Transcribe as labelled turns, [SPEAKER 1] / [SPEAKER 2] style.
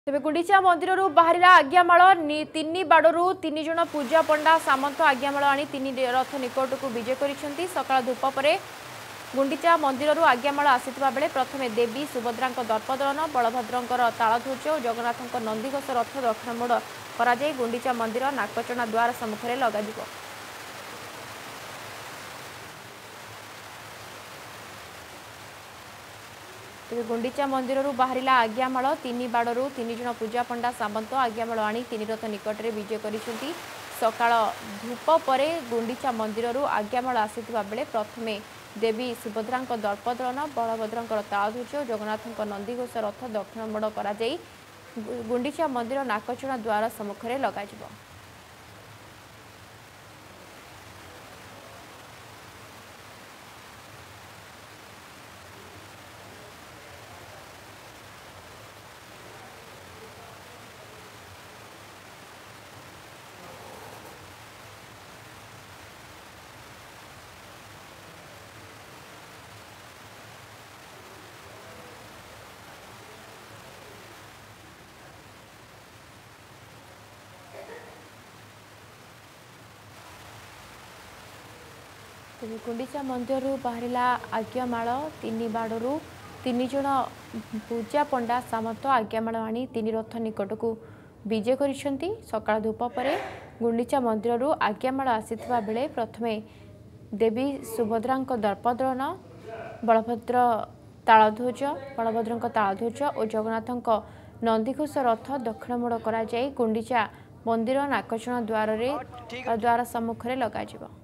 [SPEAKER 1] तेज गुंडीचा मंदिर बाहर आज्ञामाल तीन बाड़ू तीन जन पूजा पंडा सामंत आज्ञामाल आनी तीन रथ निकट को विजय कर सका धूप पर गुंडीचा मंदिर आज्ञामाल आसीथिबा बेले प्रथमे देवी सुभद्रा दर्पदलन बलभद्र तालध्वज और जगन्नाथ नंदीघोष रथ दक्षिण मोड़ कर गुंडीचा मंदिर नाकचना द्वार सम्मुखें लगाଯିବ। तेज गुंडीचा मंदिर बाहर आज्ञामाल तीन बाड़ू तीन जन पूजा पंडा सामंत आज्ञामाल आनी तीन रथ निकट में विजय कर सका धूप पर गुंडीचा मंदिर आज्ञामाल आसीथिबा बेले प्रथमे देवी सुभद्रा दर्पदलन बलभद्र तालध्वज और जगन्नाथ नंदीघोष रथ दक्षिण मोड़ कर गुंडीचा मंदिर नाकचना द्वार सम्मुखें लगाଯିବ। गुंडीचा मंदिर बाहर आज्ञामाल तीन बाड़ू तीन जन पूजा पंडा सामंत आज्ञामाल आनी तीन रथ निकट को विजय कर सका धूप पर गुंडीचा मंदिर आज्ञामाल आसीथिबा बेले प्रथमे देवी सुभद्रा दर्पदलन बलभद्र तालध्वज और जगन्नाथ नंदीघोष रथ दक्षिण मोड़ कर गुंडीचा मंदिर नाकचना द्वार सम्मुखें लगाଯିବ।